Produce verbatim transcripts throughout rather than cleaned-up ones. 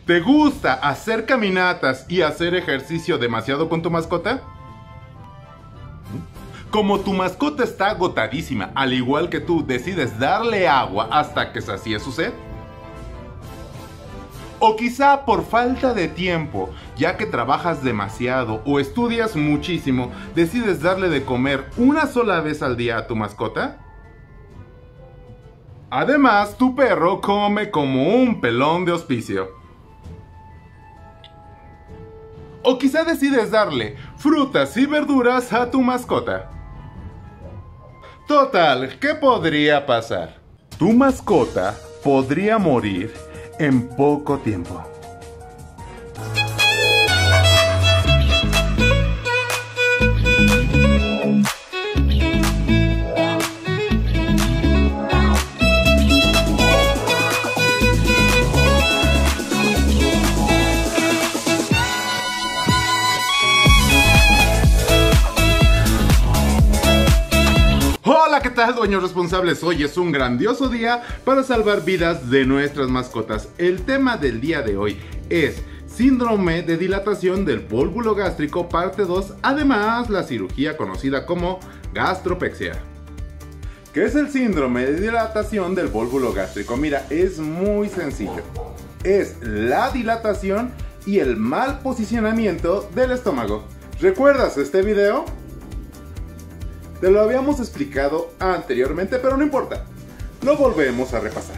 ¿Te gusta hacer caminatas y hacer ejercicio demasiado con tu mascota? Como tu mascota está agotadísima, al igual que tú, decides darle agua hasta que sacie su sed. O quizá por falta de tiempo, ya que trabajas demasiado o estudias muchísimo, decides darle de comer una sola vez al día a tu mascota. Además, tu perro come como un pelón de hospicio. O quizá decides darle frutas y verduras a tu mascota. Total, ¿qué podría pasar? Tu mascota podría morir en poco tiempo. Hola, ¿qué tal, dueños responsables? Hoy es un grandioso día para salvar vidas de nuestras mascotas. El tema del día de hoy es síndrome de dilatación del vólvulo gástrico parte dos, además la cirugía conocida como gastropexia. ¿Qué es el síndrome de dilatación del vólvulo gástrico? Mira, es muy sencillo. Es la dilatación y el mal posicionamiento del estómago. ¿Recuerdas este video? Te lo habíamos explicado anteriormente, pero no importa, lo volvemos a repasar.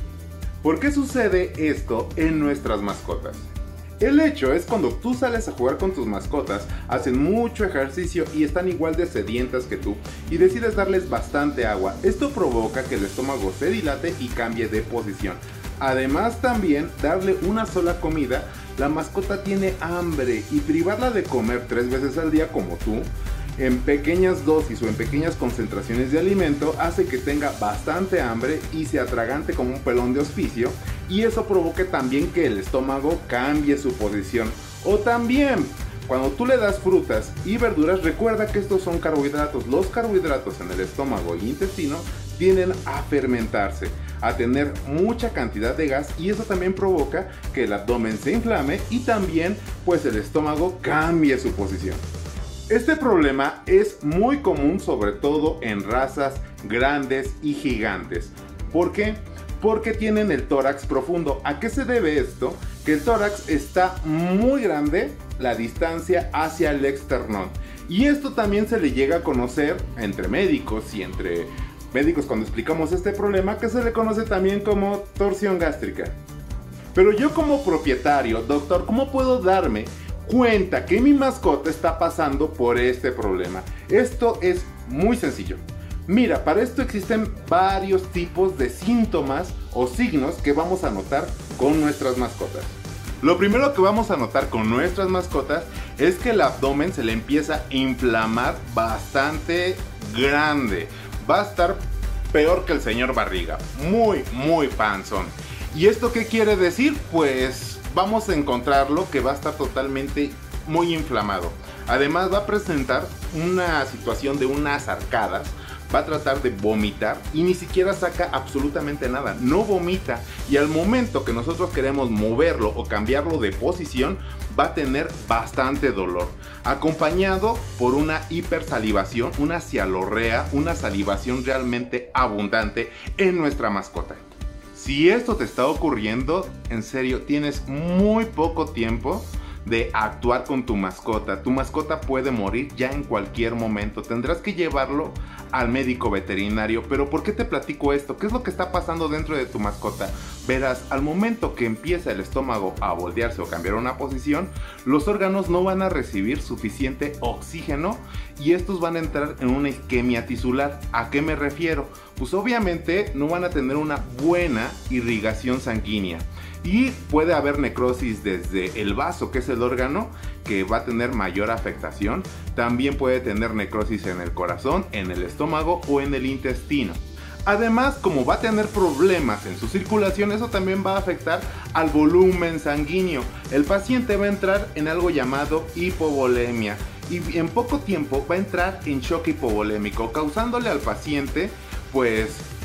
¿Por qué sucede esto en nuestras mascotas? El hecho es cuando tú sales a jugar con tus mascotas, hacen mucho ejercicio y están igual de sedientas que tú y decides darles bastante agua. Esto provoca que el estómago se dilate y cambie de posición. Además, también darle una sola comida, la mascota tiene hambre y privarla de comer tres veces al día como tú, en pequeñas dosis o en pequeñas concentraciones de alimento, hace que tenga bastante hambre y se atragante como un pelón de hospicio, y eso provoque también que el estómago cambie su posición. O también, cuando tú le das frutas y verduras, recuerda que estos son carbohidratos. Los carbohidratos en el estómago y intestino tienden a fermentarse, a tener mucha cantidad de gas, y eso también provoca que el abdomen se inflame y también pues el estómago cambie su posición. Este problema es muy común, sobre todo en razas grandes y gigantes. ¿Por qué? Porque tienen el tórax profundo. ¿A qué se debe esto? Que el tórax está muy grande, la distancia hacia el esternón. Y esto también se le llega a conocer entre médicos y entre médicos cuando explicamos este problema, que se le conoce también como torsión gástrica. Pero yo, como propietario, doctor, ¿cómo puedo darme cuenta que mi mascota está pasando por este problema? Esto es muy sencillo. Mira, para esto existen varios tipos de síntomas o signos que vamos a notar con nuestras mascotas. Lo primero que vamos a notar con nuestras mascotas es que el abdomen se le empieza a inflamar bastante grande. Va a estar peor que el señor Barriga, muy muy panzón. ¿Y esto qué quiere decir? Pues vamos a encontrarlo que va a estar totalmente muy inflamado. Además va a presentar una situación de unas arcadas, va a tratar de vomitar y ni siquiera saca absolutamente nada, no vomita, y al momento que nosotros queremos moverlo o cambiarlo de posición va a tener bastante dolor, acompañado por una hipersalivación, una cialorrea, una salivación realmente abundante en nuestra mascota. Si esto te está ocurriendo, en serio, tienes muy poco tiempo de actuar con tu mascota. Tu mascota puede morir ya en cualquier momento. Tendrás que llevarlo al médico veterinario. Pero ¿por qué te platico esto? ¿Qué es lo que está pasando dentro de tu mascota? Verás, al momento que empieza el estómago a voltearse o cambiar una posición, los órganos no van a recibir suficiente oxígeno y estos van a entrar en una isquemia tisular. ¿A qué me refiero? Pues obviamente no van a tener una buena irrigación sanguínea. Y puede haber necrosis desde el vaso, que es el órgano que va a tener mayor afectación. También puede tener necrosis en el corazón, en el estómago o en el intestino. Además, como va a tener problemas en su circulación, eso también va a afectar al volumen sanguíneo. El paciente va a entrar en algo llamado hipovolemia y en poco tiempo va a entrar en shock hipovolémico, causándole al paciente pues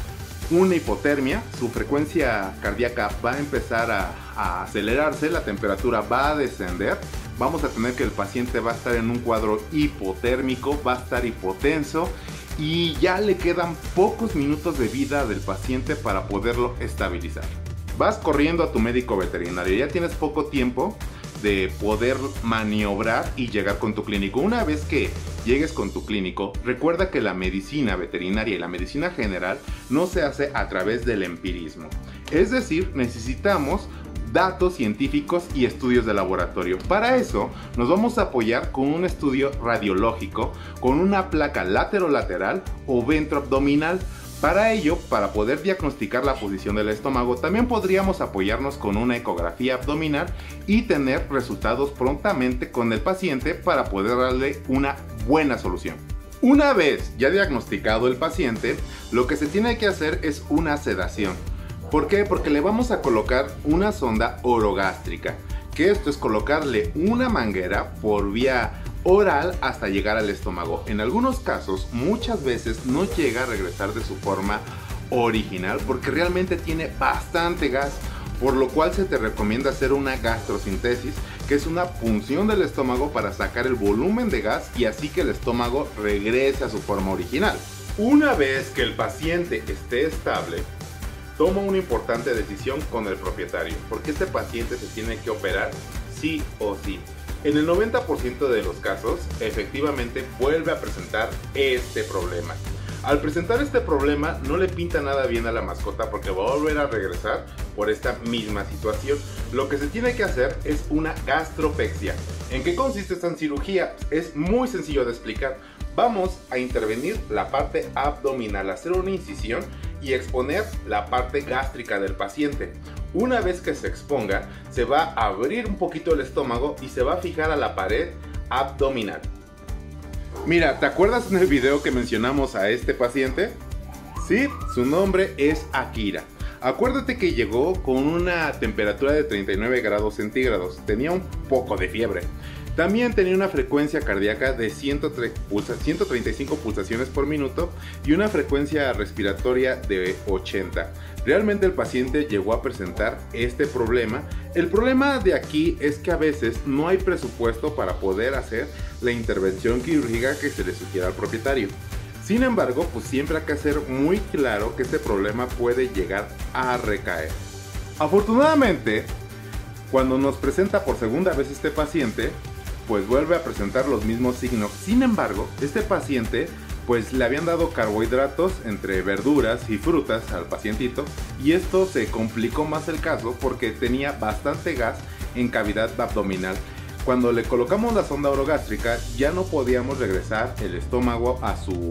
una hipotermia, su frecuencia cardíaca va a empezar a, a acelerarse, la temperatura va a descender, vamos a tener que el paciente va a estar en un cuadro hipotérmico, va a estar hipotenso y ya le quedan pocos minutos de vida del paciente para poderlo estabilizar. Vas corriendo a tu médico veterinario, ya tienes poco tiempo de poder maniobrar y llegar con tu clínico. Una vez que llegues con tu clínico, recuerda que la medicina veterinaria y la medicina general no se hace a través del empirismo. Es decir, necesitamos datos científicos y estudios de laboratorio. Para eso nos vamos a apoyar con un estudio radiológico, con una placa laterolateral o ventroabdominal. Para ello, para poder diagnosticar la posición del estómago, también podríamos apoyarnos con una ecografía abdominal y tener resultados prontamente con el paciente para poder darle una buena solución. Una vez ya diagnosticado el paciente, lo que se tiene que hacer es una sedación. ¿Por qué? Porque le vamos a colocar una sonda orogástrica, que esto es colocarle una manguera por vía oral hasta llegar al estómago. En algunos casos, muchas veces no llega a regresar de su forma original porque realmente tiene bastante gas, por lo cual se te recomienda hacer una gastrosintesis, que es una punción del estómago para sacar el volumen de gas y así que el estómago regrese a su forma original. Una vez que el paciente esté estable, toma una importante decisión con el propietario, porque este paciente se tiene que operar sí o sí. En el noventa por ciento de los casos, efectivamente vuelve a presentar este problema. Al presentar este problema, no le pinta nada bien a la mascota porque va a volver a regresar por esta misma situación. Lo que se tiene que hacer es una gastropexia. ¿En qué consiste esta cirugía? Es muy sencillo de explicar. Vamos a intervenir la parte abdominal, hacer una incisión y exponer la parte gástrica del paciente. Una vez que se exponga, se va a abrir un poquito el estómago y se va a fijar a la pared abdominal. Mira, ¿te acuerdas en el video que mencionamos a este paciente? Sí, su nombre es Akira. Acuérdate que llegó con una temperatura de treinta y nueve grados centígrados, tenía un poco de fiebre. También tenía una frecuencia cardíaca de ciento treinta y cinco pulsaciones por minuto y una frecuencia respiratoria de ochenta. Realmente el paciente llegó a presentar este problema. El problema de aquí es que a veces no hay presupuesto para poder hacer la intervención quirúrgica que se le sugiera al propietario. Sin embargo, pues siempre hay que hacer muy claro que este problema puede llegar a recaer. Afortunadamente, cuando nos presenta por segunda vez este paciente, pues vuelve a presentar los mismos signos. Sin embargo, este paciente pues le habían dado carbohidratos entre verduras y frutas al pacientito y esto se complicó más el caso porque tenía bastante gas en cavidad abdominal. Cuando le colocamos la sonda orogástrica ya no podíamos regresar el estómago a su,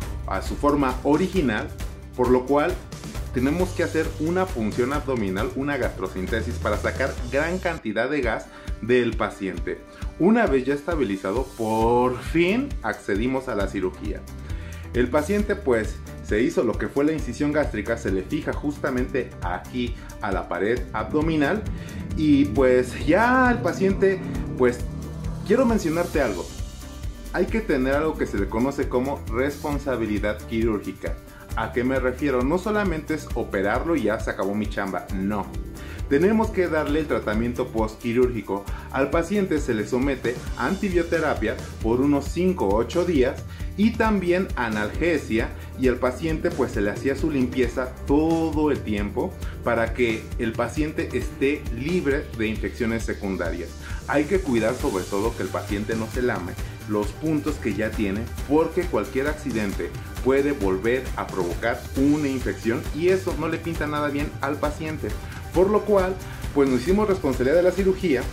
a su forma original, por lo cual tenemos que hacer una punción abdominal, una gastrosintesis para sacar gran cantidad de gas del paciente. Una vez ya estabilizado, por fin accedimos a la cirugía. El paciente pues se hizo lo que fue la incisión gástrica, se le fija justamente aquí a la pared abdominal y pues ya el paciente, pues quiero mencionarte algo. Hay que tener algo que se le conoce como responsabilidad quirúrgica. ¿A qué me refiero? No solamente es operarlo y ya se acabó mi chamba, no. Tenemos que darle el tratamiento postquirúrgico. Al paciente se le somete a antibioterapia por unos cinco u ocho días y también analgesia, y al paciente pues se le hacía su limpieza todo el tiempo para que el paciente esté libre de infecciones secundarias. Hay que cuidar sobre todo que el paciente no se lame los puntos que ya tiene, porque cualquier accidente puede volver a provocar una infección y eso no le pinta nada bien al paciente. Por lo cual, pues nos hicimos responsabilidad de la cirugía,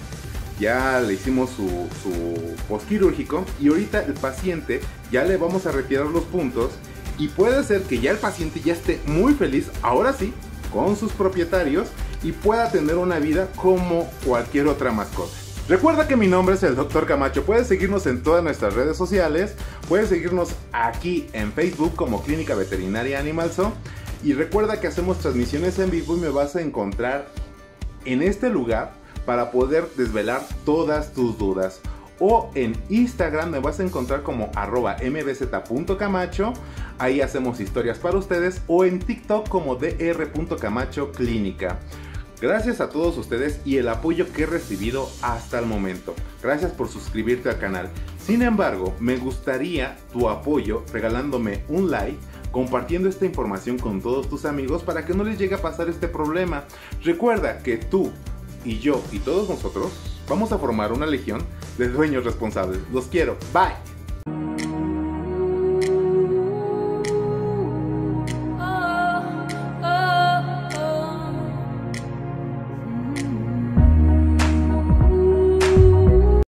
ya le hicimos su, su postquirúrgico y ahorita el paciente ya le vamos a retirar los puntos y puede ser que ya el paciente ya esté muy feliz, ahora sí, con sus propietarios y pueda tener una vida como cualquier otra mascota. Recuerda que mi nombre es el doctor Camacho, puedes seguirnos en todas nuestras redes sociales, puedes seguirnos aquí en Facebook como Clínica Veterinaria Animal Zoo y recuerda que hacemos transmisiones en vivo y me vas a encontrar en este lugar para poder desvelar todas tus dudas. o en Instagram me vas a encontrar como arroba mbz.camacho. Ahí hacemos historias para ustedes, o en TikTok como dr.camacho clínica. Gracias a todos ustedes y el apoyo que he recibido hasta el momento. Gracias por suscribirte al canal. Sin embargo, me gustaría tu apoyo regalándome un like, compartiendo esta información con todos tus amigos para que no les llegue a pasar este problema. Recuerda que tú y yo y todos nosotros vamos a formar una legión de dueños responsables. Los quiero. Bye.